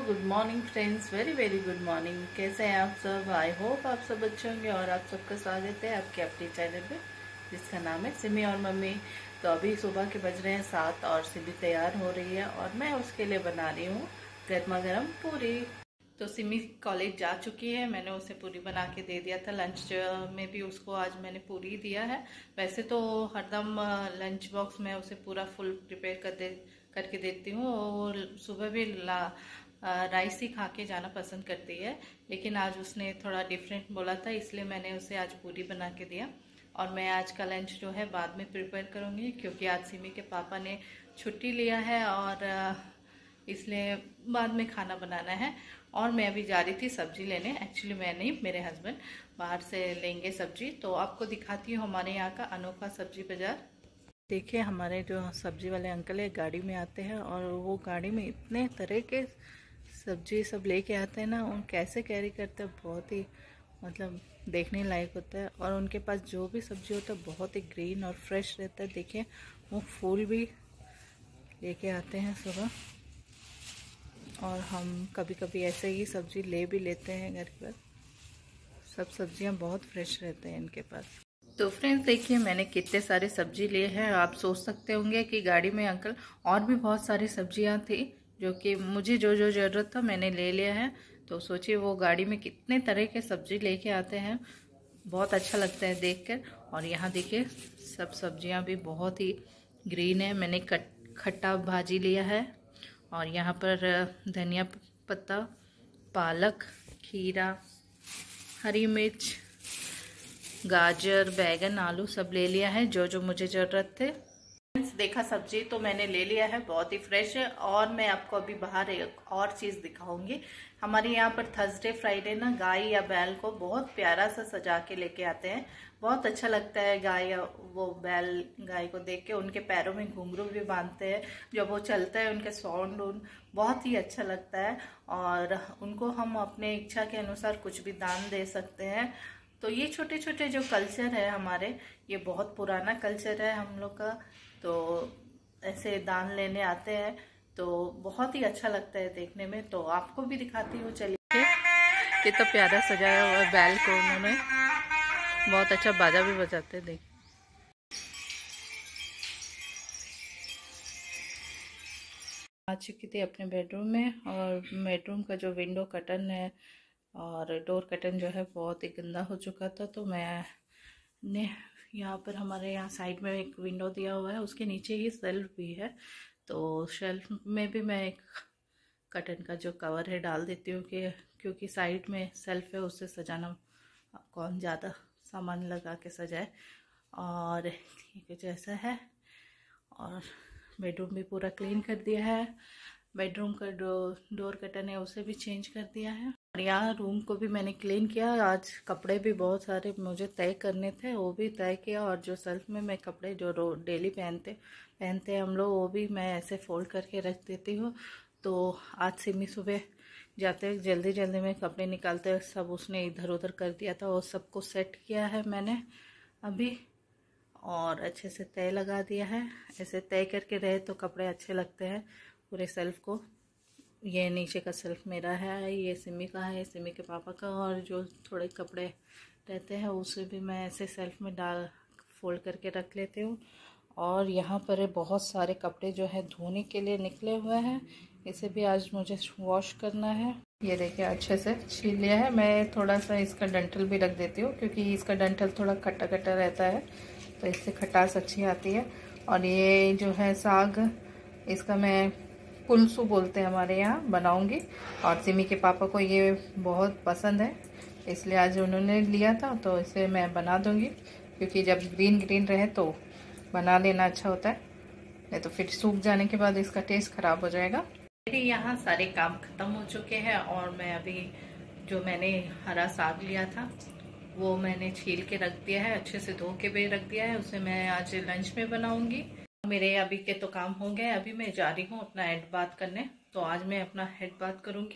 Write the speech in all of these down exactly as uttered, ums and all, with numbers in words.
Good morning friends, very very good morning. कैसे हैं आप सब? आई होप आप सब अच्छे होंगे और आप सबका स्वागत है आपके अपने चैनल पे जिसका नाम है सिमी और मम्मी। तो अभी सुबह के बज रहे हैं सात और सिमी तैयार हो रही है और मैं उसके लिए बना रही हूँ गर्मा गर्म पूरी। तो सिमी कॉलेज जा चुकी है, मैंने उसे पूरी बना के दे दिया था। लंच में भी उसको आज मैंने पूरी दिया है। वैसे तो हरदम लंच बॉक्स में उसे पूरा फुल प्रिपेयर कर दे करके देती हूँ और सुबह भी ला राइस ही खा के जाना पसंद करती है, लेकिन आज उसने थोड़ा डिफरेंट बोला था इसलिए मैंने उसे आज पूरी बना के दिया। और मैं आज का लंच जो है बाद में प्रिपेयर करूँगी क्योंकि आज सिमी के पापा ने छुट्टी लिया है और इसलिए बाद में खाना बनाना है। और मैं अभी जा रही थी सब्जी लेने, एक्चुअली मैं नहीं, मेरे हस्बैंड बाहर से लेंगे सब्जी। तो आपको दिखाती हूँ हमारे यहाँ का अनोखा सब्जी बाजार। देखिए हमारे जो सब्जी वाले अंकल है गाड़ी में आते हैं और वो गाड़ी में इतने तरह के सब्जी सब लेके आते हैं ना, उन कैसे कैरी करते हैं, बहुत ही मतलब देखने लायक होता है। और उनके पास जो भी सब्जी होता है बहुत ही ग्रीन और फ्रेश रहता है। देखिए वो फूल भी लेके आते हैं सुबह और हम कभी कभी ऐसे ही सब्जी ले भी लेते हैं घर पर। सब सब्जियां बहुत फ्रेश रहते हैं इनके पास। तो फ्रेंड्स देखिए मैंने कितने सारे सब्जी लिए हैं। आप सोच सकते होंगे कि गाड़ी में अंकल और भी बहुत सारी सब्जियां थी जो कि मुझे जो जो ज़रूरत था मैंने ले लिया है। तो सोचिए वो गाड़ी में कितने तरह के सब्जी लेके आते हैं, बहुत अच्छा लगता है देखकर। और यहाँ देखिए सब सब्जियां भी बहुत ही ग्रीन है। मैंने कट खट्टा भाजी लिया है और यहाँ पर धनिया पत्ता, पालक, खीरा, हरी मिर्च, गाजर, बैगन, आलू सब ले लिया है जो जो मुझे ज़रूरत थे। देखा सब्जी तो मैंने ले लिया है, बहुत ही फ्रेश है। और मैं आपको अभी बाहर एक और चीज़ दिखाऊंगी। हमारे यहाँ पर थर्सडे फ्राइडे ना गाय या बैल को बहुत प्यारा सा सजा के लेके आते हैं। बहुत अच्छा लगता है गाय या वो बैल गाय को देख के। उनके पैरों में घुंघरू भी बांधते हैं, जब वो चलता है उनके साउंड उन बहुत ही अच्छा लगता है। और उनको हम अपने इच्छा के अनुसार कुछ भी दान दे सकते हैं। तो ये छोटे छोटे जो कल्चर है हमारे, ये बहुत पुराना कल्चर है हम लोग का। तो ऐसे दान लेने आते हैं तो बहुत ही अच्छा लगता है देखने में। तो आपको भी दिखाती हूँ, चलिए। कितना तो प्यारा सजाया हुआ है बैल को उन्होंने, बहुत अच्छा बाजा भी बजाते हैं। देखिए आ चुकी थी अपने बेडरूम में और बेडरूम का जो विंडो कर्टन है और डोर कर्टन जो है बहुत ही गंदा हो चुका था। तो मैं ने यहाँ पर हमारे यहाँ साइड में एक विंडो दिया हुआ है, उसके नीचे ही शेल्फ भी है। तो शेल्फ में भी मैं एक कर्टन का जो कवर है डाल देती हूँ कि क्योंकि साइड में शेल्फ है, उससे सजाना कौन ज़्यादा सामान लगा के सजाए। और कुछ ऐसा है। और बेडरूम भी पूरा क्लीन कर दिया है। बेडरूम का डो डोर कर्टन है उसे भी चेंज कर दिया है। और यहाँ रूम को भी मैंने क्लीन किया। आज कपड़े भी बहुत सारे मुझे तय करने थे, वो भी तय किया। और जो सेल्फ में मैं कपड़े जो रो डेली पहनते पहनते हैं हम लोग, वो भी मैं ऐसे फोल्ड करके रख देती हूँ। तो आज सिमी सुबह जाते जल्दी जल्दी में कपड़े निकालते सब उसने इधर उधर कर दिया था, वो सबको सेट किया है मैंने अभी और अच्छे से तय लगा दिया है। ऐसे तय करके रहे तो कपड़े अच्छे लगते हैं पूरे सेल्फ को। ये नीचे का सेल्फ मेरा है, ये सिमी का है, सिमी के पापा का। और जो थोड़े कपड़े रहते हैं उसे भी मैं ऐसे सेल्फ में डाल फोल्ड करके रख लेती हूँ। और यहाँ पर बहुत सारे कपड़े जो है धोने के लिए निकले हुए हैं, इसे भी आज मुझे वॉश करना है। ये देखिए अच्छे से छील लिया है। मैं थोड़ा सा इसका डंठल भी रख देती हूँ क्योंकि इसका डंठल थोड़ा खट्टा खट्टा रहता है, तो इससे खटास अच्छी आती है। और ये जो है साग, इसका मैं पुलसू बोलते हैं हमारे यहाँ, बनाऊंगी। और सिमी के पापा को ये बहुत पसंद है इसलिए आज उन्होंने लिया था तो इसे मैं बना दूंगी। क्योंकि जब ग्रीन ग्रीन रहे तो बना लेना अच्छा होता है, नहीं तो फिर सूख जाने के बाद इसका टेस्ट खराब हो जाएगा। मेरे यहाँ सारे काम खत्म हो चुके हैं और मैं अभी जो मैंने हरा साग लिया था वो मैंने छील के रख दिया है, अच्छे से धो के भी रख दिया है। उसे मैं आज लंच में बनाऊंगी। मेरे अभी के तो काम हो गए, अभी मैं जा रही हूँ अपना हेड बाथ करने। तो आज मैं अपना हेड बाथ करूंगी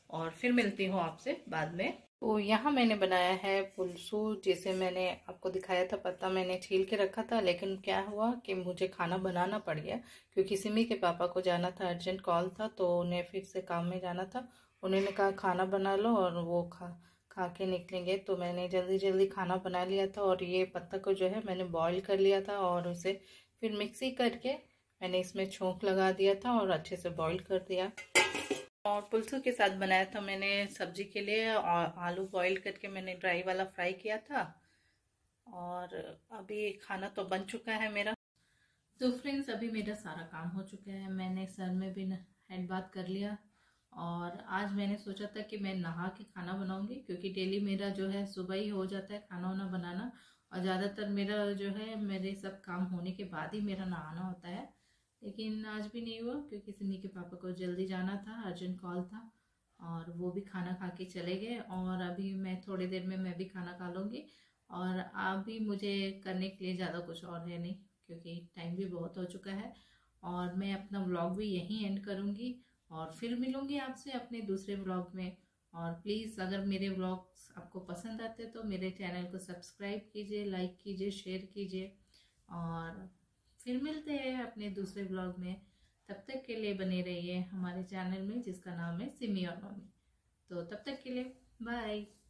और फिर मिलती हूँ आपसे बाद में। तो यहाँ मैंने बनाया है पुलसू, जैसे मैंने आपको दिखाया था। पत्ता मैंने छील के रखा था, लेकिन क्या हुआ कि मुझे खाना बनाना पड़ गया, क्योंकि सिमी के पापा को जाना था, अर्जेंट कॉल था, तो उन्हें फिर से काम में जाना था। उन्होंने कहा खाना बना लो और वो खा खा के निकलेंगे, तो मैंने जल्दी जल्दी खाना बना लिया था। और ये पत्ता को जो है मैंने बॉईल कर लिया था और उसे फिर मिक्सी करके मैंने इसमें छोंक लगा दिया था और अच्छे से बॉईल कर दिया। और पुलसू के साथ बनाया था मैंने सब्जी के लिए, और आलू बॉईल करके मैंने ड्राई वाला फ्राई किया था। और अभी खाना तो बन चुका है मेरा। तो फ्रेंड्स, अभी मेरा सारा काम हो चुका है। मैंने सर में भी हैंड बाथ कर लिया, और आज मैंने सोचा था कि मैं नहा के खाना बनाऊंगी, क्योंकि डेली मेरा जो है सुबह ही हो जाता है खाना वाना बनाना, और ज़्यादातर मेरा जो है मेरे सब काम होने के बाद ही मेरा नहाना होता है। लेकिन आज भी नहीं हुआ, क्योंकि सिमी के पापा को जल्दी जाना था, अर्जेंट कॉल था, और वो भी खाना खा के चले गए। और अभी मैं थोड़ी देर में मैं भी खाना खा लूँगी, और अभी मुझे करने के लिए ज़्यादा कुछ और है नहीं, क्योंकि टाइम भी बहुत हो चुका है। और मैं अपना व्लॉग भी यहीं एंड करूँगी, और फिर मिलूँगी आपसे अपने दूसरे व्लॉग में। और प्लीज़, अगर मेरे व्लॉग्स आपको पसंद आते तो मेरे चैनल को सब्सक्राइब कीजिए, लाइक कीजिए, शेयर कीजिए, और फिर मिलते हैं अपने दूसरे व्लॉग में। तब तक के लिए बने रहिए हमारे चैनल में, जिसका नाम है सिमी और मम्मी। तो तब तक के लिए बाय।